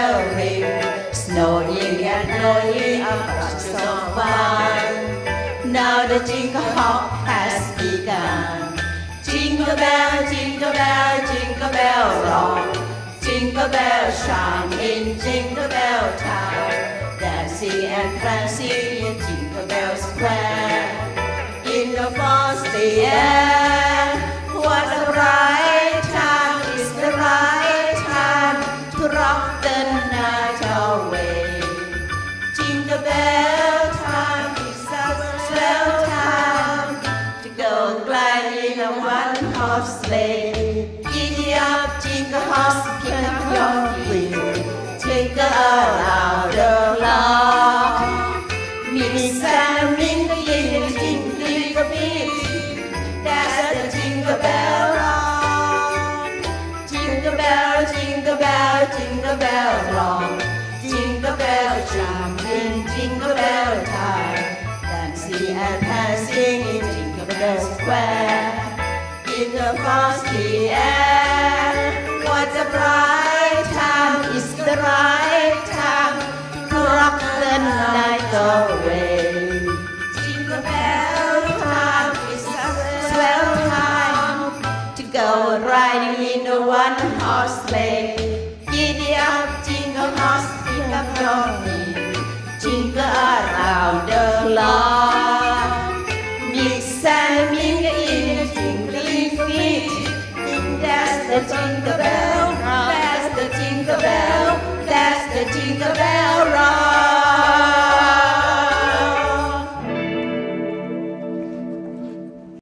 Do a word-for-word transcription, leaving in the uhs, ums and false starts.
bell ring, snowing and blowing up lots of fun. Now the jingle hop has begun. Jingle bell, jingle bell, jingle bell rock. Jingle bell chime in Jingle Bell Time. Dancing and prancing in Jingle Bell Square. In the frosty air, what a bright time is the right time to rock the night away. Jingle bell time is a swell time to go gliding in a one-horse sleigh. Giddy up, jingle horse, pick up your wheel, jingle around the clock. Mix and mingle in the jingling of beat. That's the jingle bell rock. Jingle bell, jingle bell, jingle bell rock. Jingle bell chime in Jingle Bell Time. Dancing and dancing in Jingle Bell Square. In the frosty air, what a bright time is the right time to rock the night away. Jingle bell time is a swell time to go riding in a one-horse sleigh. Giddy up, jingle horse, pick up your feet, jingle around the